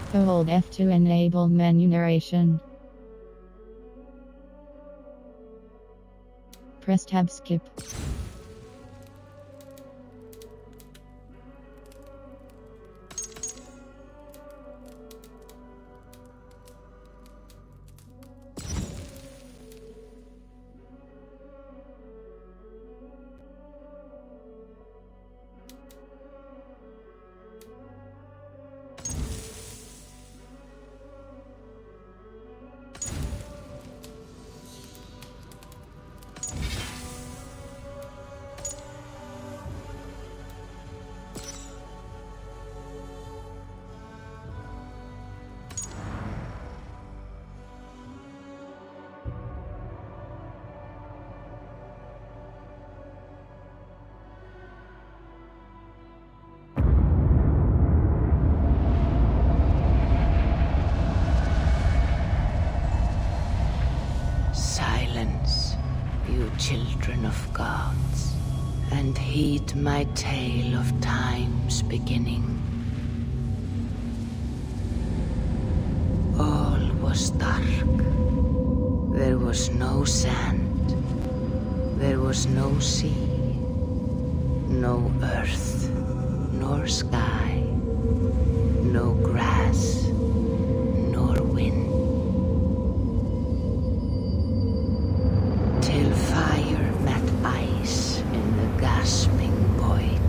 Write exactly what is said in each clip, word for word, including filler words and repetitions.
Hold F to enable menu narration. Press tab skip. Silence, you children of gods, and heed my tale of time's beginning. All was dark. There was no sand. There was no sea. No earth, nor sky. No grass, nor wind. Till fire met ice in the gasping void.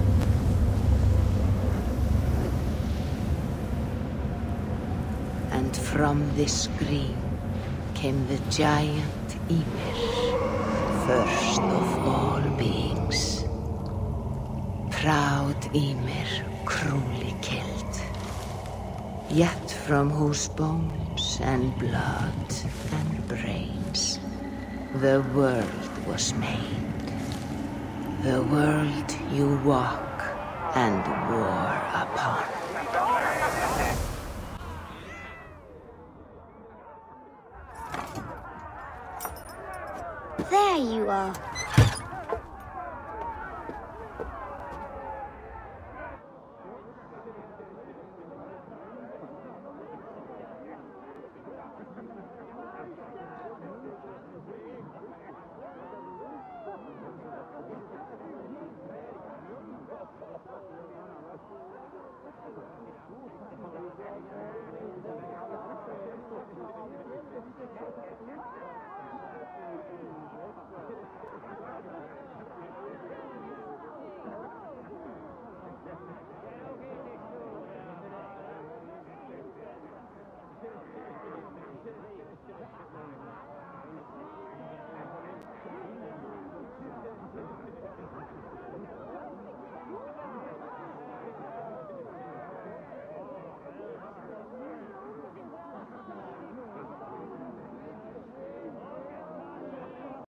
And from this scream came the giant Ymir, first of all beings. Proud Ymir, cruelly killed, yet from whose bones and blood and brains the world was made. The world you walk and war upon. There you are.